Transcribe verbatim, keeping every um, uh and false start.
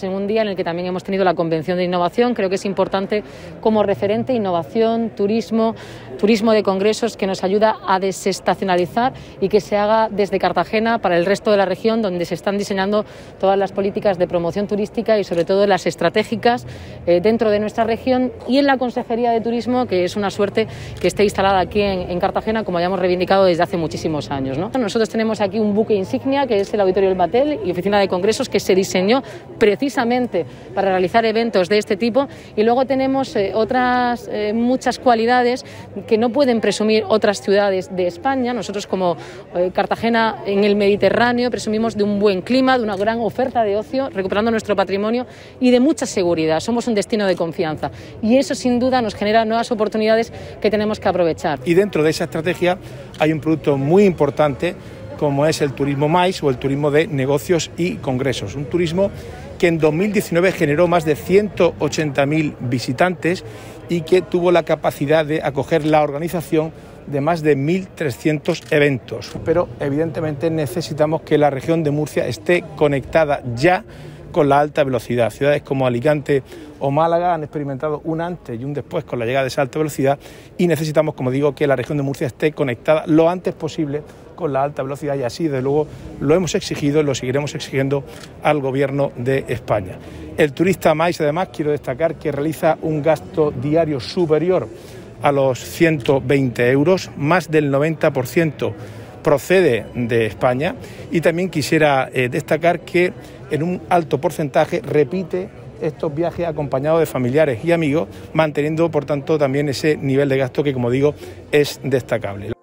En un día en el que también hemos tenido la Convención de Innovación, creo que es importante como referente innovación, turismo, turismo de congresos que nos ayuda a desestacionalizar y que se haga desde Cartagena para el resto de la región, donde se están diseñando todas las políticas de promoción turística y sobre todo las estratégicas eh, dentro de nuestra región, y en la Consejería de Turismo, que es una suerte que esté instalada aquí en, en Cartagena, como ya hemos reivindicado desde hace muchísimos años, ¿no? Nosotros tenemos aquí un buque insignia que es el Auditorio del Batel y Oficina de Congresos, que se diseñó precisamente para realizar eventos de este tipo, y luego tenemos eh, otras eh, muchas cualidades que no pueden presumir otras ciudades de España. Nosotros como eh, Cartagena en el Mediterráneo presumimos de un buen clima, de una gran oferta de ocio, recuperando nuestro patrimonio y de mucha seguridad. Somos un destino de confianza y eso sin duda nos genera nuevas oportunidades que tenemos que aprovechar. Y dentro de esa estrategia hay un producto muy importante como es el turismo MAIS o el turismo de negocios y congresos. Un turismo que en dos mil diecinueve generó más de ciento ochenta mil visitantes y que tuvo la capacidad de acoger la organización de más de mil trescientos eventos. Pero evidentemente necesitamos que la región de Murcia esté conectada ya con la alta velocidad. Ciudades como Alicante o Málaga han experimentado un antes y un después con la llegada de esa alta velocidad y necesitamos, como digo, que la región de Murcia esté conectada lo antes posible con la alta velocidad, y así, desde luego, lo hemos exigido y lo seguiremos exigiendo al Gobierno de España. El turista MAIS, además, quiero destacar que realiza un gasto diario superior a los ciento veinte euros, más del noventa por ciento procede de España, y también quisiera eh, destacar que en un alto porcentaje repite estos viajes acompañados de familiares y amigos, manteniendo por tanto también ese nivel de gasto que, como digo, es destacable.